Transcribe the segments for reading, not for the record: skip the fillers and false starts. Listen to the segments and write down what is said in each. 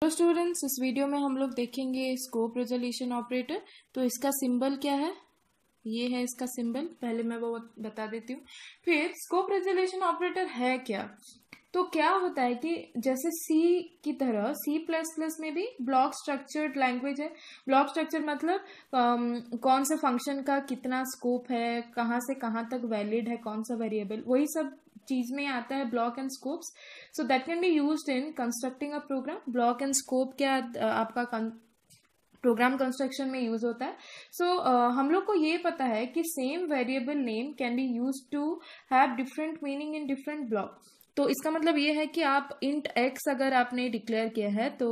तो स्टूडेंट्स, इस वीडियो में हम लोग देखेंगे स्कोप रेजोल्यूशन ऑपरेटर। तो इसका सिंबल क्या है, ये है इसका सिंबल, पहले मैं वो बता देती हूँ। फिर स्कोप रेजोल्यूशन ऑपरेटर है क्या, तो क्या होता है कि जैसे सी की तरह C++ में भी ब्लॉक स्ट्रक्चर्ड लैंग्वेज है। ब्लॉक स्ट्रक्चर मतलब कौन से फंक्शन का कितना स्कोप है, कहाँ से कहाँ तक वैलिड है, कौन सा वेरिएबल, वही सब चीज में आता है block and scopes. So that can be used in constructing a program. Block and scope क्या आपका प्रोग्राम कंस्ट्रक्शन में यूज होता है। सो हम लोग को ये पता है कि same variable name can be use to have different meaning in different block. तो इसका मतलब ये है कि आप इंट एक्स अगर आपने डिक्लेयर किया है तो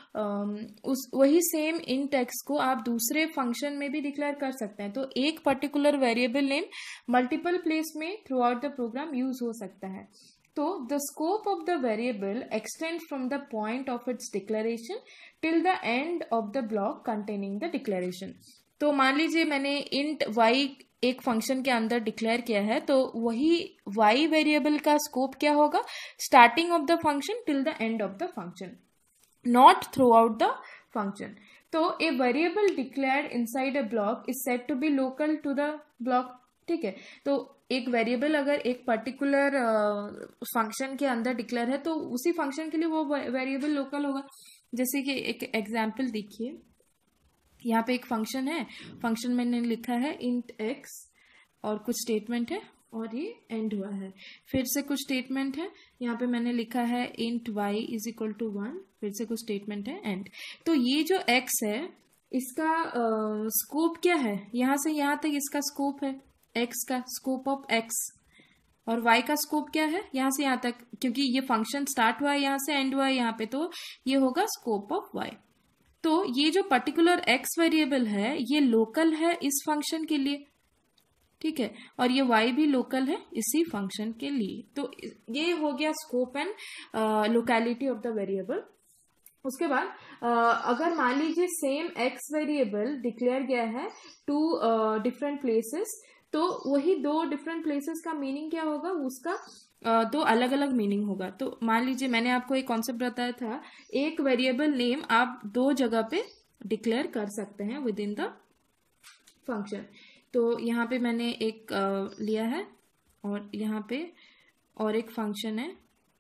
उस वही सेम इंट एक्स को आप दूसरे फंक्शन में भी डिक्लेयर कर सकते हैं। तो एक particular variable name multiple place में throughout the program use हो सकता है। तो the scope of the variable extend from the point of its declaration till the end of the block containing the declaration. तो मान लीजिए मैंने int Y एक फंक्शन के अंदर डिक्लेयर किया है, तो वही y वेरिएबल का स्कोप क्या होगा, starting of the function till the end of the function, not throughout the function. तो a variable declared inside a block is said to be local to the block. ठीक है, तो एक variable अगर एक particular function के अंदर declare है तो उसी फंक्शन के लिए वो वेरिएबल लोकल होगा। जैसे कि एक एग्जाम्पल देखिए, यहाँ पे एक फंक्शन है, फंक्शन मैंने लिखा है इंट एक्स और कुछ स्टेटमेंट है और ये एंड हुआ है। फिर से कुछ स्टेटमेंट है, यहाँ पे मैंने लिखा है int y is equal to 1, फिर से कुछ स्टेटमेंट है एंड। तो ये जो एक्स है इसका स्कोप क्या है, यहाँ से यहाँ तक इसका स्कोप है एक्स का, स्कोप ऑफ एक्स। और वाई का स्कोप क्या है, यहाँ से यहाँ तक, क्योंकि ये फंक्शन स्टार्ट हुआ है यहाँ से एंड हुआ है यहाँ पे, तो ये होगा स्कोप ऑफ वाई। तो ये जो पर्टिकुलर एक्स वेरिएबल है ये लोकल है इस फंक्शन के लिए, ठीक है, और ये y भी लोकल है इसी फंक्शन के लिए। तो ये हो गया scope and locality of the variable. उसके बाद अगर मान लीजिए सेम x वेरिएबल डिक्लेयर गया है टू डिफरेंट प्लेसेस, तो वही दो डिफरेंट प्लेसेस का मीनिंग क्या होगा, उसका दो अलग अलग मीनिंग होगा। तो मान लीजिए मैंने आपको एक कॉन्सेप्ट बताया था, एक वेरिएबल नेम आप दो जगह पे डिक्लेयर कर सकते हैं विद इन द फंक्शन। तो यहाँ पे मैंने एक लिया है और यहाँ पे और एक फंक्शन है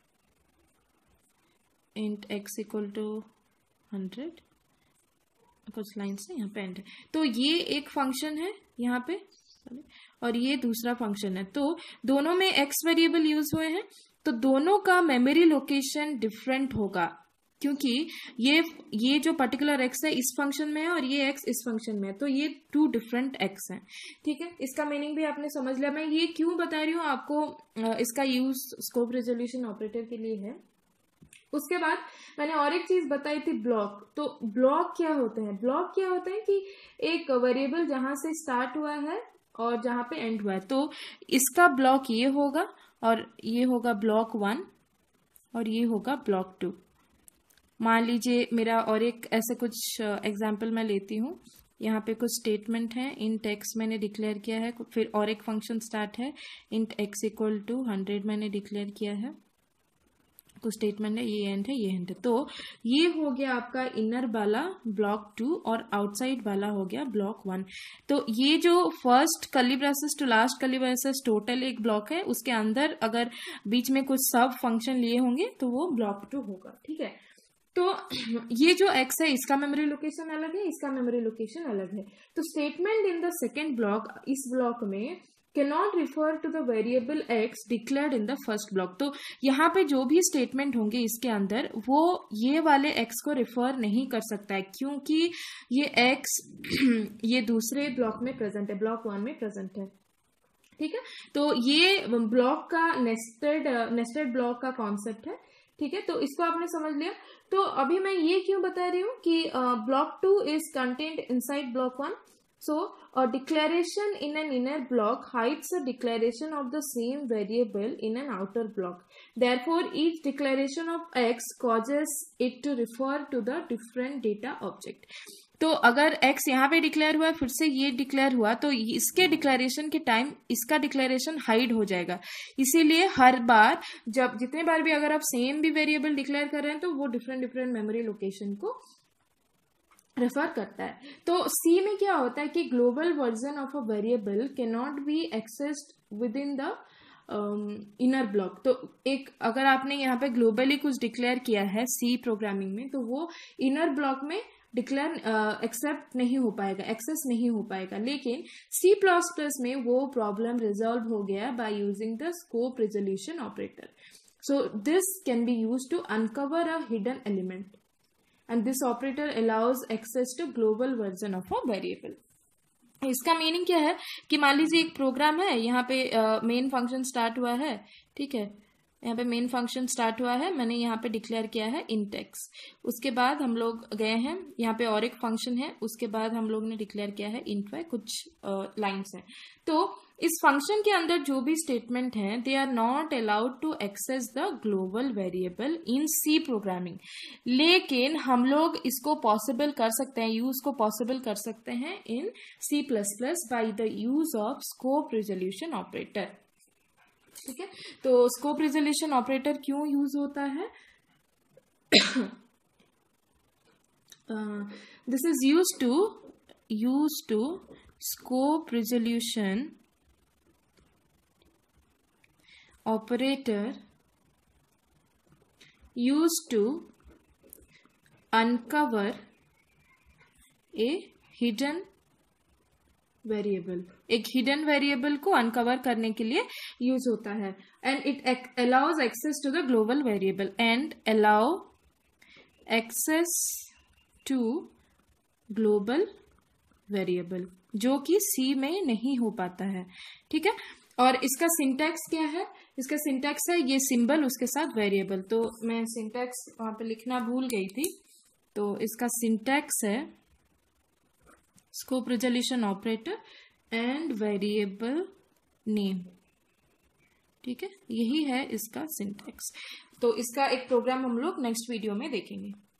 इंट एक्स इक्वल टू 100, कुछ लाइन से यहाँ पे एंड है। तो ये एक फंक्शन है यहाँ पे और ये दूसरा फंक्शन है। तो दोनों में एक्स वेरिएबल यूज हुए हैं, तो दोनों का मेमोरी लोकेशन डिफरेंट होगा, क्योंकि ये जो पर्टिकुलर एक्स है इस फंक्शन में है और ये एक्स इस फंक्शन में है, तो ये टू डिफरेंट एक्स हैं। ठीक है, इसका मीनिंग भी आपने समझ लिया। मैं ये क्यों बता रही हूँ आपको, इसका यूज स्कोप रेजोल्यूशन ऑपरेटर के लिए है। उसके बाद मैंने और एक चीज बताई थी, ब्लॉक। तो ब्लॉक क्या होते हैं, ब्लॉक क्या होते हैं कि एक वेरिएबल जहां से स्टार्ट हुआ है और जहां पे एंड हुआ है, तो इसका ब्लॉक ये होगा और ये होगा ब्लॉक 1 और ये होगा ब्लॉक 2। मान लीजिए मेरा और एक ऐसे कुछ एग्जाम्पल मैं लेती हूँ, यहाँ पे कुछ स्टेटमेंट है, इंट एक्स मैंने डिक्लेयर किया है, फिर और एक फंक्शन स्टार्ट है इंट एक्स इक्वल टू 100 मैंने डिक्लेयर किया है, कुछ स्टेटमेंट है, ये एंड है ये एंड है। तो ये हो गया आपका इनर वाला ब्लॉक 2 और आउटसाइड वाला हो गया ब्लॉक 1। तो ये जो first curly braces to last curly braces total एक ब्लॉक है, उसके अंदर अगर बीच में कुछ सब फंक्शन लिए होंगे तो वो ब्लॉक 2 होगा। ठीक है, तो ये जो x है इसका मेमोरी लोकेशन अलग है, इसका मेमोरी लोकेशन अलग है। तो statement in the second block, इस ब्लॉक में cannot refer to the variable x declared in the first block। तो यहाँ पे जो भी स्टेटमेंट होंगे इसके अंदर वो ये वाले x को रिफर नहीं कर सकता है, क्योंकि ये x ये दूसरे ब्लॉक में प्रेजेंट है, ब्लॉक 1 में प्रेजेंट है। ठीक है, तो ये ब्लॉक का नेस्टेड ब्लॉक का कॉन्सेप्ट है। ठीक है, तो इसको आपने समझ लिया। तो अभी मैं ये क्यों बता रही हूँ कि block 2 is content inside block 1। So, a declaration in an inner block hides a declaration of the same variable in an outer block. Therefore, each declaration of x causes it to refer to the different data object. तो अगर x यहाँ पे declare हुआ फिर से ये declare हुआ तो इसके डिक्लेरेशन के टाइम इसका डिक्लेरेशन हाइड हो जाएगा। इसीलिए हर बार जब जितने बार भी अगर आप सेम भी वेरिएबल डिक्लेयर कर रहे हैं तो वो डिफरेंट डिफरेंट मेमोरी लोकेशन को रेफर करता है। तो सी में क्या होता है कि global version of a variable can not be accessed within the inner block. तो एक अगर आपने यहाँ पे ग्लोबली कुछ डिक्लेयर किया है सी प्रोग्रामिंग में तो वो इनर ब्लॉक में डिक्लेयर एक्सेप्ट नहीं हो पाएगा, एक्सेस नहीं हो पाएगा। लेकिन C++ में वो प्रॉब्लम रिजॉल्व हो गया by using the scope resolution operator. So this can be used to uncover a hidden element and this operator allows access to global version of a variable। इसका meaning क्या है कि मान लीजिए एक प्रोग्राम है, यहाँ पे मेन फंक्शन स्टार्ट हुआ है, ठीक है, यहाँ पे मेन फंक्शन स्टार्ट हुआ है, मैंने यहाँ पे डिक्लेयर किया है int x। उसके बाद हम लोग गए हैं यहाँ पे और एक फंक्शन है, उसके बाद हम लोग ने डिक्लेयर किया है int y, कुछ लाइन्स हैं। तो इस फंक्शन के अंदर जो भी स्टेटमेंट है they are not allowed to access the global variable in C programming. लेकिन हम लोग इसको पॉसिबल कर सकते हैं, यूज को पॉसिबल कर सकते हैं in C++ by the use of scope resolution operator. ठीक है, तो स्कोप रिजोल्यूशन ऑपरेटर क्यों यूज होता है? This is use to scope resolution operator used to uncover a hidden variable। एक हिडन वेरिएबल को अनकवर करने के लिए यूज होता है। And it allows access to the global variable and allow access to global variable, जो कि सी में नहीं हो पाता है। ठीक है, और इसका सिंटैक्स क्या है? इसका सिंटैक्स है ये सिंबल उसके साथ वेरिएबल। तो मैं सिंटैक्स वहां पे लिखना भूल गई थी, तो इसका सिंटैक्स है scope resolution operator and variable name. ठीक है, यही है इसका सिंटैक्स। तो इसका एक प्रोग्राम हम लोग नेक्स्ट वीडियो में देखेंगे।